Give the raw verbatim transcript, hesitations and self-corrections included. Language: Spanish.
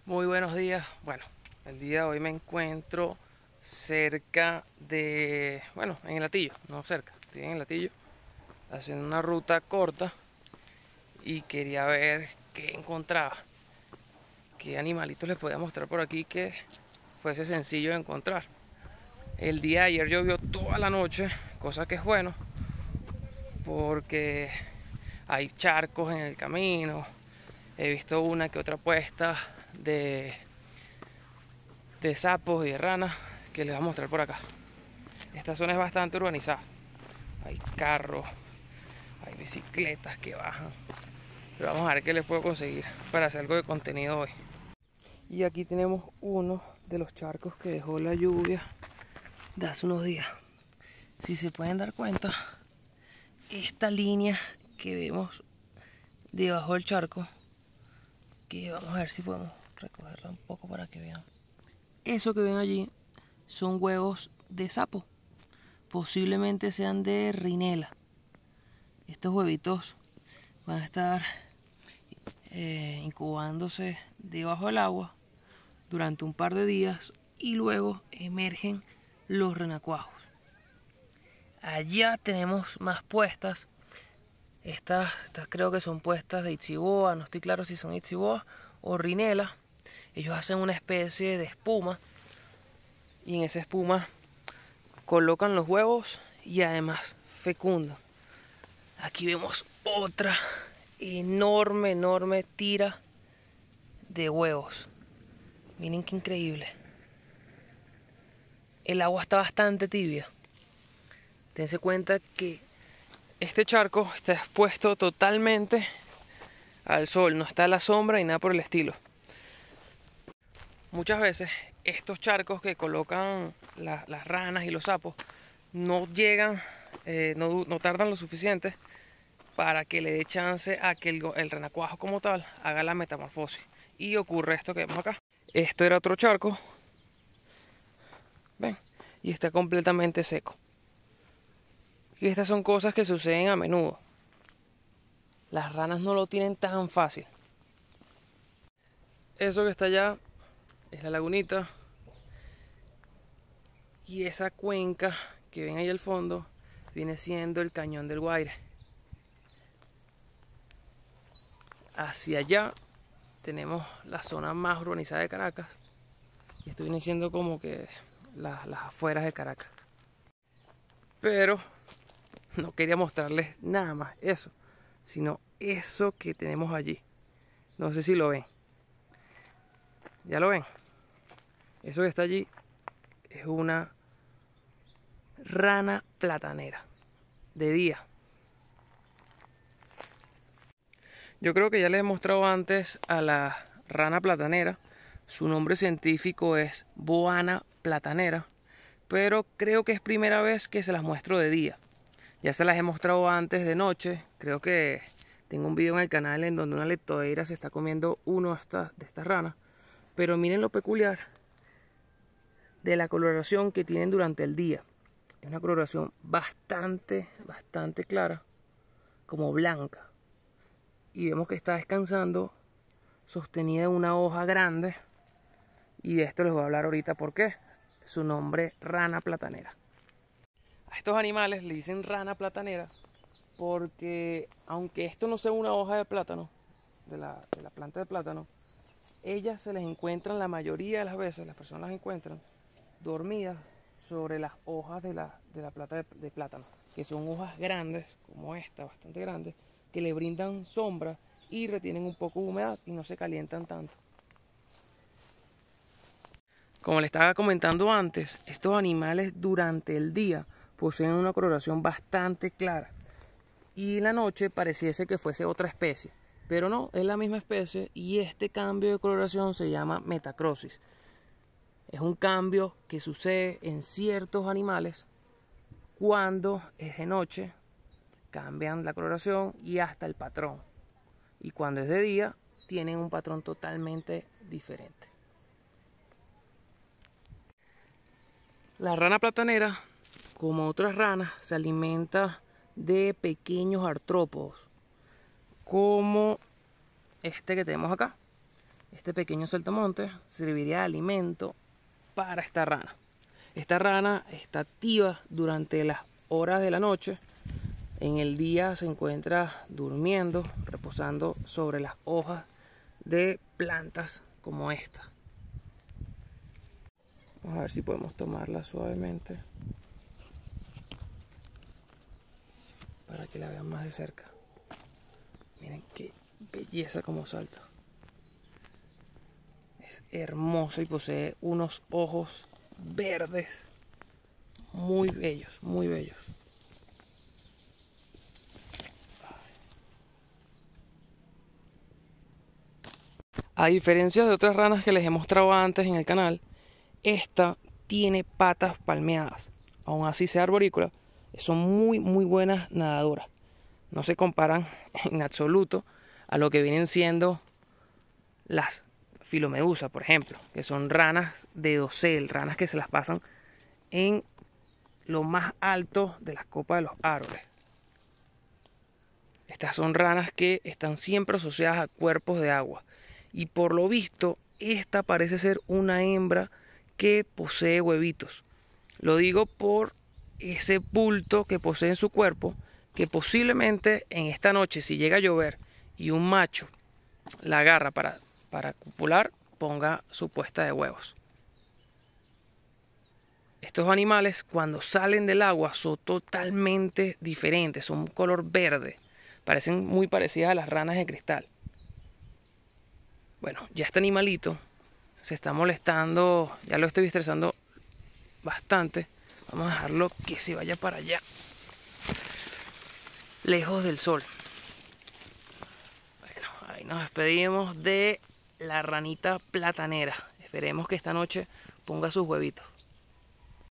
Muy buenos días. Bueno, el día de hoy me encuentro cerca de, bueno, en el Hatillo, no cerca, estoy en el Hatillo, haciendo una ruta corta y quería ver qué encontraba, qué animalitos les podía mostrar por aquí que fuese sencillo de encontrar. El día de ayer llovió toda la noche, cosa que es bueno, porque hay charcos en el camino. He visto una que otra puesta de de sapos y de ranas que les voy a mostrar por acá. Esta zona es bastante urbanizada. Hay carros, hay bicicletas que bajan. Pero vamos a ver qué les puedo conseguir para hacer algo de contenido hoy. Y aquí tenemos uno de los charcos que dejó la lluvia de hace unos días. Si se pueden dar cuenta, esta línea que vemos debajo del charco, que vamos a ver si podemos recogerla un poco para que vean. Eso que ven allí son huevos de sapo. Posiblemente sean de rinela. Estos huevitos van a estar eh, incubándose debajo del agua durante un par de días y luego emergen los renacuajos. Allá tenemos más puestas. Estas, estas creo que son puestas de itziboa, no estoy claro si son itziboa o rinela. Ellos hacen una especie de espuma y en esa espuma colocan los huevos y además fecundan. Aquí vemos otra enorme, enorme tira de huevos. Miren qué increíble. El agua está bastante tibia. Dense cuenta que este charco está expuesto totalmente al sol. No está a la sombra ni nada por el estilo. Muchas veces estos charcos que colocan la, las ranas y los sapos no llegan, eh, no, no tardan lo suficiente para que le dé chance a que el, el renacuajo como tal haga la metamorfosis. Y ocurre esto que vemos acá. Esto era otro charco. ¿Ven? Y está completamente seco. Y estas son cosas que suceden a menudo. Las ranas no lo tienen tan fácil. Eso que está allá es la lagunita. Y esa cuenca que ven ahí al fondo viene siendo el Cañón del Guaire. Hacia allá tenemos la zona más urbanizada de Caracas. Y esto viene siendo como que la, las afueras de Caracas. Pero no quería mostrarles nada más eso, sino eso que tenemos allí. No sé si lo ven. ¿Ya lo ven? Eso que está allí es una rana platanera de día. Yo creo que ya les he mostrado antes a la rana platanera. Su nombre científico es Boana platanera, pero creo que es primera vez que se las muestro de día. Ya se las he mostrado antes de noche. Creo que tengo un video en el canal en donde una leptodeira se está comiendo uno de estas, de estas ranas. Pero miren lo peculiar de la coloración que tienen durante el día. Es una coloración bastante, bastante clara, como blanca. Y vemos que está descansando sostenida en una hoja grande. Y de esto les voy a hablar ahorita por qué. Su nombre, rana platanera. A estos animales le dicen rana platanera porque aunque esto no sea una hoja de plátano, de la, de la planta de plátano, ellas se les encuentran la mayoría de las veces, las personas las encuentran dormidas sobre las hojas de la, de la planta de, de plátano, que son hojas grandes, como esta, bastante grandes, que le brindan sombra y retienen un poco de humedad y no se calientan tanto. Como les estaba comentando antes, estos animales durante el día poseen una coloración bastante clara y en la noche pareciese que fuese otra especie, pero no, es la misma especie y este cambio de coloración se llama metacrosis. Es un cambio que sucede en ciertos animales cuando es de noche, cambian la coloración y hasta el patrón, y cuando es de día tienen un patrón totalmente diferente. La rana platanera, como otras ranas, se alimenta de pequeños artrópodos, como este que tenemos acá. Este este pequeño saltamontes serviría de alimento para esta rana. Esta rana está activa durante las horas de la noche. En el día se encuentra durmiendo, reposando sobre las hojas de plantas como esta. Vamos a ver si podemos tomarla suavemente para que la vean más de cerca. Miren qué belleza como salta. Es hermoso y posee unos ojos verdes muy bellos, muy bellos. A diferencia de otras ranas que les he mostrado antes en el canal, esta tiene patas palmeadas. Aún así sea arborícola, son muy muy buenas nadadoras. No se comparan en absoluto a lo que vienen siendo las filomedusas, por ejemplo, que son ranas de dosel, ranas que se las pasan en lo más alto de las copas de los árboles. Estas son ranas que están siempre asociadas a cuerpos de agua. Y por lo visto, esta parece ser una hembra que posee huevitos. Lo digo por ese bulto que posee en su cuerpo, que posiblemente en esta noche, si llega a llover y un macho la agarra para, para copular, ponga su puesta de huevos. Estos animales, cuando salen del agua, son totalmente diferentes, son un color verde. Parecen muy parecidas a las ranas de cristal. Bueno, ya este animalito se está molestando, ya lo estoy estresando bastante. Vamos a dejarlo que se vaya para allá, lejos del sol. Bueno, ahí nos despedimos de la ranita platanera. Esperemos que esta noche ponga sus huevitos.